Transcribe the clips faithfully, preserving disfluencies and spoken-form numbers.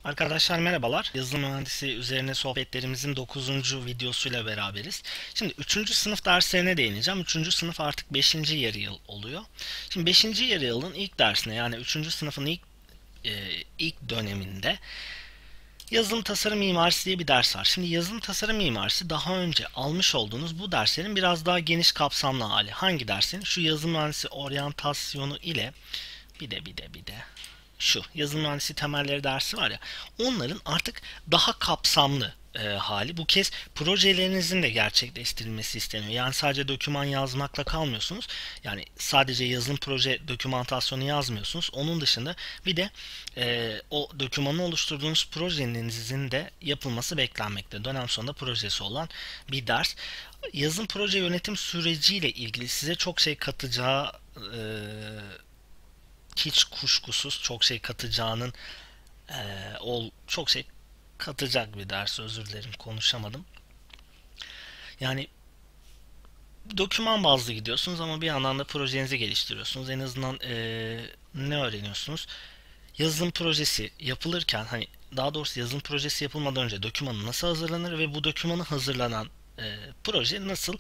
Arkadaşlar merhabalar. Yazılım mühendisi üzerine sohbetlerimizin dokuzuncu videosuyla beraberiz. Şimdi üçüncü sınıf derslerine değineceğim. üçüncü sınıf artık beşinci yarı yıl oluyor. Şimdi beşinci yarı yılın ilk dersine yani üçüncü sınıfın ilk e, ilk döneminde yazılım tasarım mimarisi diye bir ders var. Şimdi yazılım tasarım mimarisi daha önce almış olduğunuz bu derslerin biraz daha geniş kapsamlı hali. Hangi dersin? Şu yazılım mühendisi oryantasyonu ile bir de bir de bir de şu yazılım mühendisliği temelleri dersi var ya, onların artık daha kapsamlı e, hali. Bu kez projelerinizin de gerçekleştirilmesi isteniyor. Yani sadece doküman yazmakla kalmıyorsunuz. Yani sadece yazılım proje dokümantasyonu yazmıyorsunuz. Onun dışında bir de e, o dokümanı oluşturduğunuz projenizin de yapılması beklenmekte. Dönem sonunda projesi olan bir ders. Yazılım proje yönetim süreciyle ilgili size çok şey katacağı e, hiç kuşkusuz çok şey katacağının eee, ol çok şey katacak bir ders. Özür dilerim, konuşamadım. Yani doküman bazlı gidiyorsunuz ama bir yandan da projenizi geliştiriyorsunuz. En azından eee, ne öğreniyorsunuz? Yazılım projesi yapılırken, hani daha doğrusu yazılım projesi yapılmadan önce dokümanı nasıl hazırlanır ve bu dokümanı hazırlanan eee, proje nasıl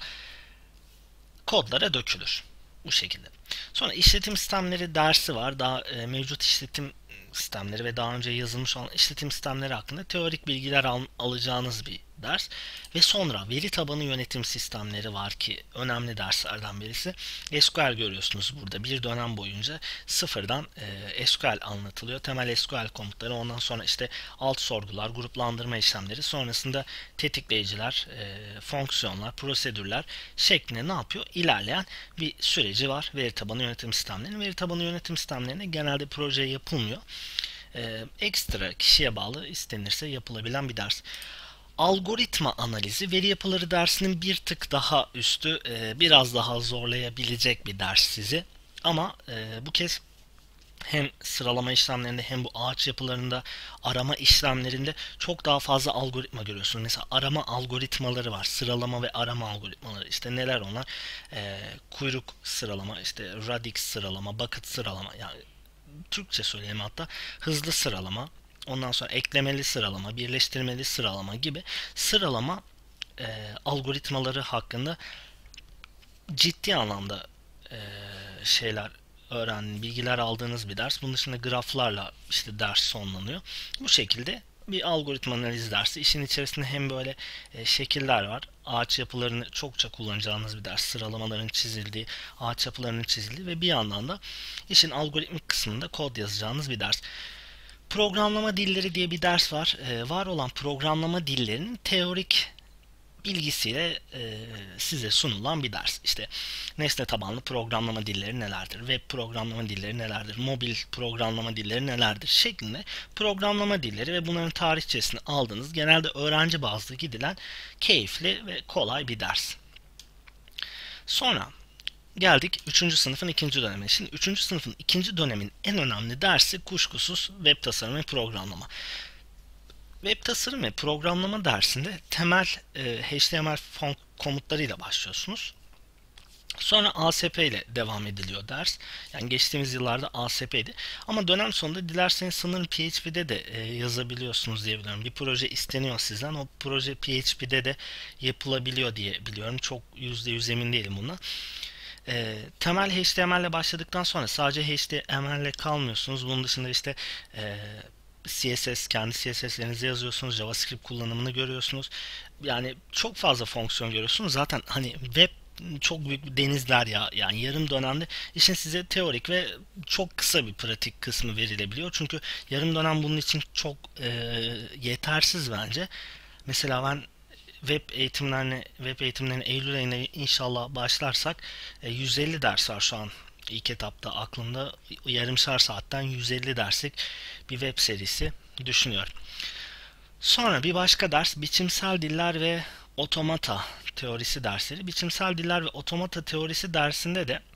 kodlara dökülür. Bu şekilde. Sonra işletim sistemleri dersi var. Daha e, mevcut işletim sistemleri ve daha önce yazılmış olan işletim sistemleri hakkında teorik bilgiler al- alacağınız bir ders. Ve sonra veri tabanı yönetim sistemleri var ki önemli derslerden birisi. S Q L görüyorsunuz burada. Bir dönem boyunca sıfırdan e, S Q L anlatılıyor. Temel S Q L komutları, ondan sonra işte alt sorgular, gruplandırma işlemleri, sonrasında tetikleyiciler, e, fonksiyonlar, prosedürler şeklinde ne yapıyor? İlerleyen bir süreci var veri tabanı yönetim sistemlerinin. Veri tabanı yönetim sistemlerinde genelde proje yapılmıyor. Ee, ekstra kişiye bağlı, istenirse yapılabilen bir ders. Algoritma analizi veri yapıları dersinin bir tık daha üstü, e, biraz daha zorlayabilecek bir ders sizi. Ama e, bu kez hem sıralama işlemlerinde hem bu ağaç yapılarında, arama işlemlerinde çok daha fazla algoritma görüyorsun. Mesela arama algoritmaları var. Sıralama ve arama algoritmaları. İşte neler onlar? Ee, kuyruk sıralama, işte radix sıralama, bucket sıralama. Yani Türkçe söyleyeyim hatta. Hızlı sıralama. Ondan sonra eklemeli sıralama, birleştirmeli sıralama gibi sıralama e, algoritmaları hakkında ciddi anlamda e, şeyler öğren, bilgiler aldığınız bir ders. Bunun dışında graflarla işte ders sonlanıyor. Bu şekilde bir algoritma analiz dersi. İşin içerisinde hem böyle e, şekiller var. Ağaç yapılarını çokça kullanacağınız bir ders. Sıralamaların çizildiği, ağaç yapılarının çizildiği ve bir yandan da işin algoritmik kısmında kod yazacağınız bir ders. Programlama dilleri diye bir ders var. E, var olan programlama dillerinin teorik bilgisiyle e, size sunulan bir ders. İşte nesne tabanlı programlama dilleri nelerdir, web programlama dilleri nelerdir, mobil programlama dilleri nelerdir şeklinde programlama dilleri ve bunların tarihçesini aldığınız, genelde öğrenci bazlı gidilen keyifli ve kolay bir ders. Sonra geldik üçüncü sınıfın ikinci dönemine. Şimdi üçüncü sınıfın ikinci dönemin en önemli dersi kuşkusuz web tasarımı ve programlama. Web tasarım ve programlama dersinde temel e, H T M L font komutlarıyla başlıyorsunuz. Sonra A S P ile devam ediliyor ders. Yani geçtiğimiz yıllarda A S P'ydi. Ama dönem sonunda dilerseniz sanırım P H P'de de e, yazabiliyorsunuz diye biliyorum. Bir proje isteniyor sizden. O proje P H P'de de yapılabiliyor diye biliyorum. Çok yüzde yüz emin değilim bundan. E, temel H T M L ile başladıktan sonra sadece H T M L ile kalmıyorsunuz. Bunun dışında işte e, C S S, kendi C S S'lerinizi yazıyorsunuz. JavaScript kullanımını görüyorsunuz. Yani çok fazla fonksiyon görüyorsunuz. Zaten hani web çok büyük bir denizler ya. Yani yarım dönemde işin size teorik ve çok kısa bir pratik kısmı verilebiliyor. Çünkü yarım dönem bunun için çok e, yetersiz bence. Mesela ben web eğitimlerine web eğitimlerine Eylül ayında inşallah başlarsak e, yüz elli ders var şu an ilk etapta aklımda. Yarımşar saatten yüz elli derslik bir web serisi düşünüyorum. Sonra bir başka ders biçimsel diller ve otomata teorisi dersleri. Biçimsel diller ve otomata teorisi dersinde de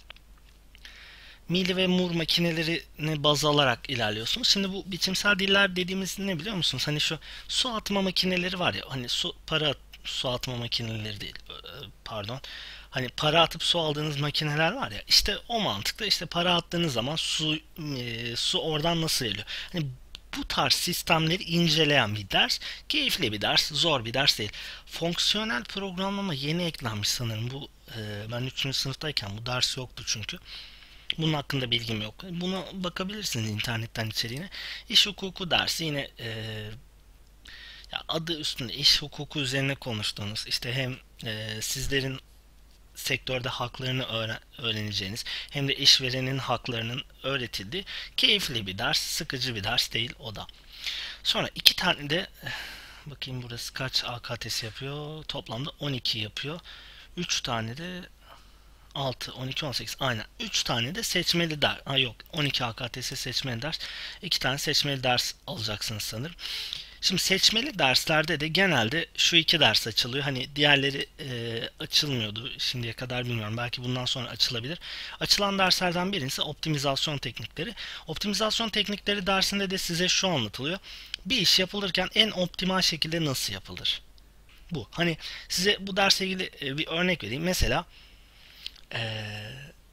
Mealy ve Moore makinelerini baz alarak ilerliyorsunuz. Şimdi bu biçimsel diller dediğimiz ne biliyor musunuz? Hani şu su atma makineleri var ya, hani su para su atma makineleri değil, pardon. Hani para atıp su aldığınız makineler var ya, işte o mantıkta, işte para attığınız zaman su e, su oradan nasıl geliyor? Hani bu tarz sistemleri inceleyen bir ders. Keyifli bir ders, zor bir ders değil. Fonksiyonel programlama yeni eklenmiş sanırım. Bu e, ben üçüncü sınıftayken bu ders yoktu çünkü. Bunun hakkında bilgim yok. Buna bakabilirsiniz internetten içeriğine. İş hukuku dersi yine e, ya adı üstünde iş hukuku üzerine konuştuğunuz, işte hem e, sizlerin sektörde haklarını öğren öğreneceğiniz hem de işverenin haklarının öğretildiği keyifli bir ders, sıkıcı bir ders değil o da. Sonra iki tane de bakayım burası kaç A K T S yapıyor? Toplamda on iki yapıyor. üç tane de altı, on iki, on sekiz. Aynen. üç tane de seçmeli ders. Ha yok. on iki A K T S seçmeli ders. iki tane seçmeli ders alacaksınız sanırım. Şimdi seçmeli derslerde de genelde şu iki ders açılıyor. Hani diğerleri e, açılmıyordu şimdiye kadar, bilmiyorum. Belki bundan sonra açılabilir. Açılan derslerden birincisi optimizasyon teknikleri. Optimizasyon teknikleri dersinde de size şu anlatılıyor. Bir iş yapılırken en optimal şekilde nasıl yapılır? Bu. Hani size bu dersle ilgili e, bir örnek vereyim. Mesela e,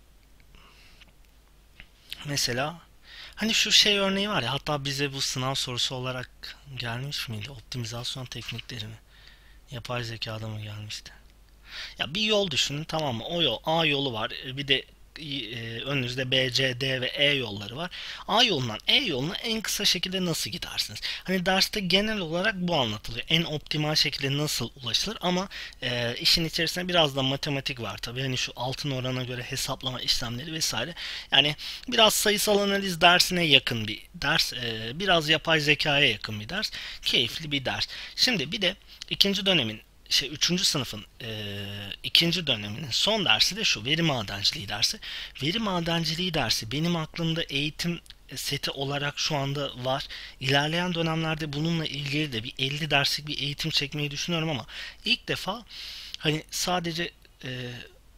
mesela hani şu şey örneği var ya, hatta bize bu sınav sorusu olarak gelmiş miydi? Optimizasyon teknikleri mi? Yapay zekada mı gelmişti? Ya bir yol düşünün, tamam mı? O yol A yolu var. e, Bir de e, önünüzde B, C, D ve E yolları var. A yolundan E yoluna en kısa şekilde nasıl gidersiniz? Hani derste genel olarak bu anlatılıyor. En optimal şekilde nasıl ulaşılır, ama e, işin içerisinde biraz da matematik var tabii. Hani şu altın orana göre hesaplama işlemleri vesaire. Yani biraz sayısal analiz dersine yakın bir ders. E, biraz yapay zekaya yakın bir ders. Keyifli bir ders. Şimdi bir de ikinci dönemin şey üçüncü sınıfın e, ikinci döneminin son dersi de şu veri madenciliği dersi. Veri madenciliği dersi benim aklımda eğitim seti olarak şu anda var. İlerleyen dönemlerde bununla ilgili de bir elli derslik bir eğitim çekmeyi düşünüyorum, ama ilk defa hani sadece e,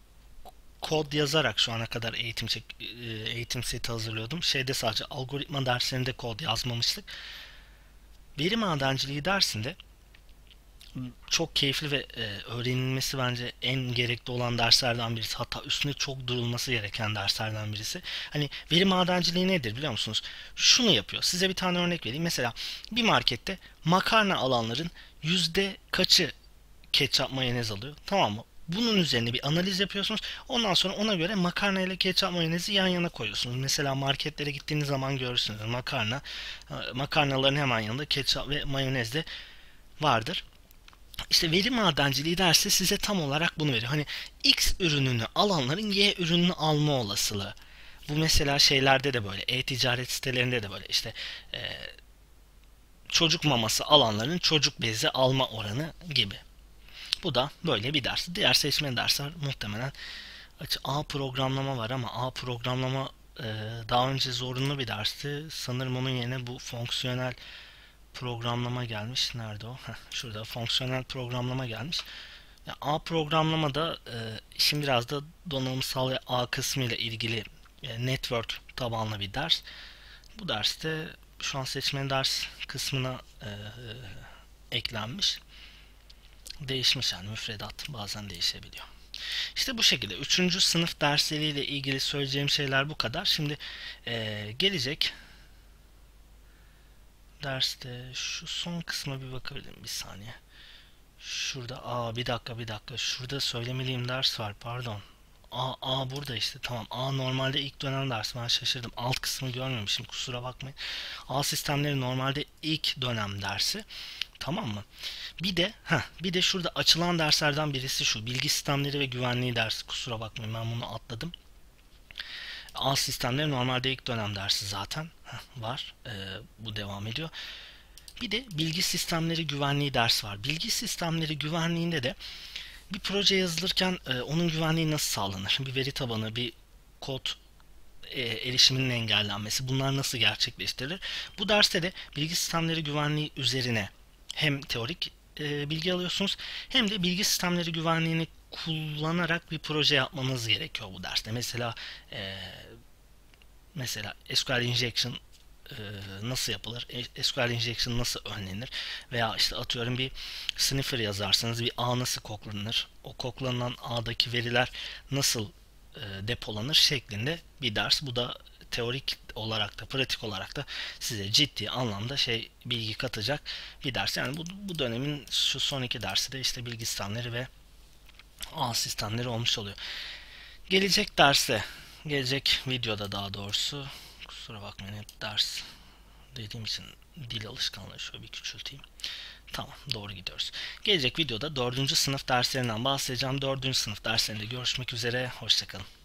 kod yazarak şu ana kadar eğitim çek, e, eğitim seti hazırlıyordum. Şeyde sadece algoritma derslerinde kod yazmamıştık. Veri madenciliği dersinde çok keyifli ve e, öğrenilmesi bence en gerekli olan derslerden birisi. Hatta üstüne çok durulması gereken derslerden birisi. Hani veri madenciliği nedir biliyor musunuz? Şunu yapıyor. Size bir tane örnek vereyim. Mesela bir markette makarna alanların yüzde kaçı ketçap mayonez alıyor? Tamam mı? Bunun üzerine bir analiz yapıyorsunuz. Ondan sonra ona göre makarna ile ketçap mayonezi yan yana koyuyorsunuz. Mesela marketlere gittiğiniz zaman görürsünüz. Makarna, e, makarnaların hemen yanında ketçap ve mayonez de vardır. İşte veri madenciliği dersi size tam olarak bunu veriyor. Hani X ürününü alanların Y ürününü alma olasılığı. Bu mesela şeylerde de böyle, e-ticaret sitelerinde de böyle, işte e, çocuk maması alanların çocuk bezi alma oranı gibi. Bu da böyle bir ders. Diğer seçmeli dersler muhtemelen A programlama var, ama A programlama e, daha önce zorunlu bir dersti. Sanırım onun yerine bu fonksiyonel programlama gelmiş. Nerede o? Heh, şurada fonksiyonel programlama gelmiş. Ya, A programlamada e, işin biraz da donanımsal ve ağ kısmı ile ilgili e, network tabanlı bir ders. Bu derste şu an seçmeli ders kısmına e, e, eklenmiş. Değişmiş, yani müfredat bazen değişebiliyor. İşte bu şekilde üçüncü sınıf dersleriyle ilgili söyleyeceğim şeyler bu kadar. Şimdi e, gelecek derste şu son kısma bir bakabilirim, bir saniye. Şurada, aa bir dakika bir dakika, şurada söylemeliyim ders var, pardon. A, A burada işte, tamam. A normalde ilk dönem ders, ben şaşırdım. Alt kısmı görmemişim, kusura bakmayın. A sistemleri normalde ilk dönem dersi. Tamam mı? Bir de heh, bir de şurada açılan derslerden birisi şu. Bilgi sistemleri ve güvenliği dersi. Kusura bakmayın, ben bunu atladım. A sistemleri normalde ilk dönem dersi zaten heh, var. Ee, bu devam ediyor. Bir de bilgi sistemleri güvenliği ders var. Bilgi sistemleri güvenliğinde de bir proje yazılırken e, onun güvenliği nasıl sağlanır? Bir veri tabanı, bir kod e, erişiminin engellenmesi, bunlar nasıl gerçekleştirilir? Bu derste de bilgi sistemleri güvenliği üzerine hem teorik e, bilgi alıyorsunuz, hem de bilgi sistemleri güvenliğini kullanarak bir proje yapmanız gerekiyor bu derste. Mesela e, mesela S Q L injection e, nasıl yapılır? E, S Q L injection nasıl önlenir? Veya işte atıyorum bir sniffer yazarsanız bir ağ nasıl koklanır? O koklanan ağdaki veriler nasıl e, depolanır şeklinde bir ders. Bu da teorik olarak da pratik olarak da size ciddi anlamda şey bilgi katacak bir ders. Yani bu, bu dönemin şu son iki dersi de işte bilgi sistemleri ve ağ sistemleri olmuş oluyor. Gelecek derste, gelecek videoda daha doğrusu, kusura bakmayın hep ders dediğim için dil alışkanlığı şöyle bir küçülteyim. Tamam, doğru gidiyoruz. Gelecek videoda dördüncü sınıf derslerinden bahsedeceğim. dördüncü sınıf derslerinde görüşmek üzere. Hoşçakalın.